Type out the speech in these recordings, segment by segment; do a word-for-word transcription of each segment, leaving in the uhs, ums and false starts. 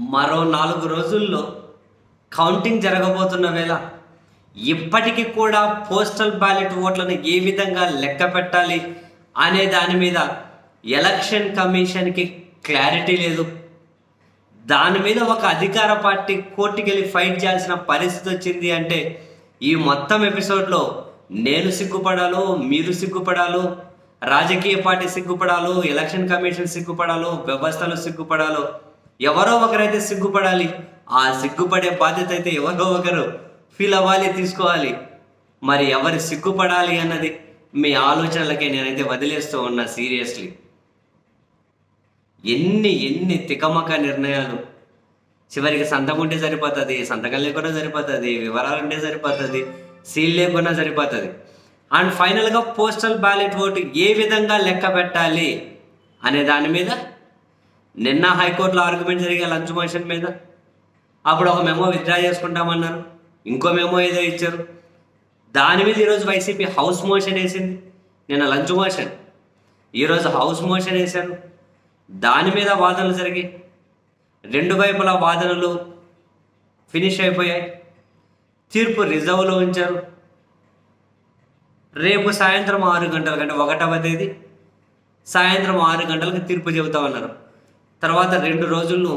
మరో నాలుగు రోజుల్లో కౌంటింగ్ జరగబోతున్న వేళ ఇప్పటికీ కూడా పోస్టల్ బ్యాలెట్ ఓట్లను ఏ విధంగా లెక్క పెట్టాలి అనే దాని మీద ఎలక్షన్ కమిషన్కి క్లారిటీ లేదు. దాని మీద ఒక అధికార పార్టీ కోర్టుకి వెళ్ళి ఫైట్ చేయాల్సిన పరిస్థితి వచ్చింది అంటే ఈ మొత్తం ఎపిసోడ్లో నేను సిగ్గుపడాలో, మీరు సిగ్గుపడాలో, రాజకీయ పార్టీ సిగ్గుపడాలో, ఎలక్షన్ కమిషన్ సిగ్గుపడాలో, వ్యవస్థలు సిగ్గుపడాలో, ఎవరో ఒకరైతే సిగ్గుపడాలి. ఆ సిగ్గుపడే బాధ్యత అయితే ఎవరో ఒకరు ఫీల్ అవ్వాలి, తీసుకోవాలి. మరి ఎవరు సిగ్గుపడాలి అన్నది మీ ఆలోచనలకే నేనైతే వదిలేస్తూ ఉన్నా. సీరియస్లీ ఎన్ని ఎన్ని తికమక నిర్ణయాలు. చివరికి సంతకం ఉంటే సరిపోతుంది, సంతకం లేకుండా సరిపోతుంది, వివరాలు ఉంటే సరిపోతుంది, సీల్ లేకుండా సరిపోతుంది. అండ్ ఫైనల్గా పోస్టల్ బ్యాలెట్ ఓటు ఏ విధంగా లెక్క పెట్టాలి అనే దాని మీద నిన్న హైకోర్టులో ఆర్గ్యుమెంట్ జరిగే లంచ్ మోషన్ మీద అప్పుడు ఒక మెమో విత్డ్రా చేసుకుంటామన్నారు, ఇంకో మెమో ఏదో ఇచ్చారు. దాని మీద ఈరోజు వైసీపీ హౌస్ మోషన్ వేసింది. నిన్న లంచ్ మోషన్, ఈరోజు హౌస్ మోషన్ వేశారు. దాని మీద వాదనలు జరిగి రెండు వైపుల వాదనలు ఫినిష్ అయిపోయాయి. తీర్పు రిజర్వ్లో ఉంచారు. రేపు సాయంత్రం ఆరు గంటల కంటే ఒకటవ తేదీ సాయంత్రం ఆరు గంటలకు తీర్పు చెబుతామన్నారు. తర్వాత రెండు రోజుల్లో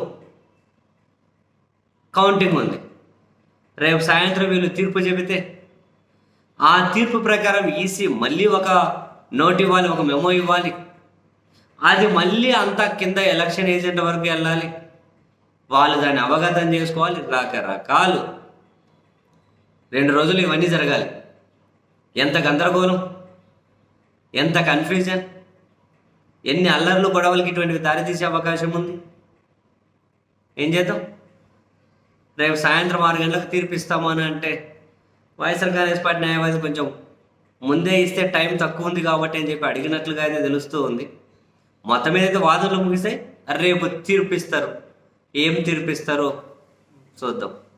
కౌంటింగ్ ఉంది. రేపు సాయంత్రం వీళ్ళు తీర్పు చెబితే ఆ తీర్పు ప్రకారం ఈసీ మళ్ళీ ఒక నోట్ ఇవ్వాలి, ఒక మెమో ఇవ్వాలి. అది మళ్ళీ అంతా కింద ఎలక్షన్ ఏజెంట్ వరకు వెళ్ళాలి. వాళ్ళు దాన్ని అవగతం చేసుకోవాలి. రకరకాలు రెండు రోజులు ఇవన్నీ జరగాలి. ఎంత గందరగోళం, ఎంత కన్ఫ్యూజన్, ఎన్ని అల్లర్లు గొడవలకి ఇటువంటివి దారితీసే అవకాశం ఉంది. ఏం చేద్దాం? రేపు సాయంత్రం ఆరు గంటలకు తీర్పిస్తాము అని అంటే వైఎస్ఆర్ కాంగ్రెస్ పార్టీ న్యాయవాది కొంచెం ముందే ఇస్తే టైం తక్కువ ఉంది కాబట్టి అని చెప్పి అడిగినట్లుగా అయితే తెలుస్తూ ఉంది. మొత్తం మీద అయితే వాదనలు ముగిస్తాయి. రేపు తీర్పిస్తారు. ఏం తీర్పిస్తారో చూద్దాం.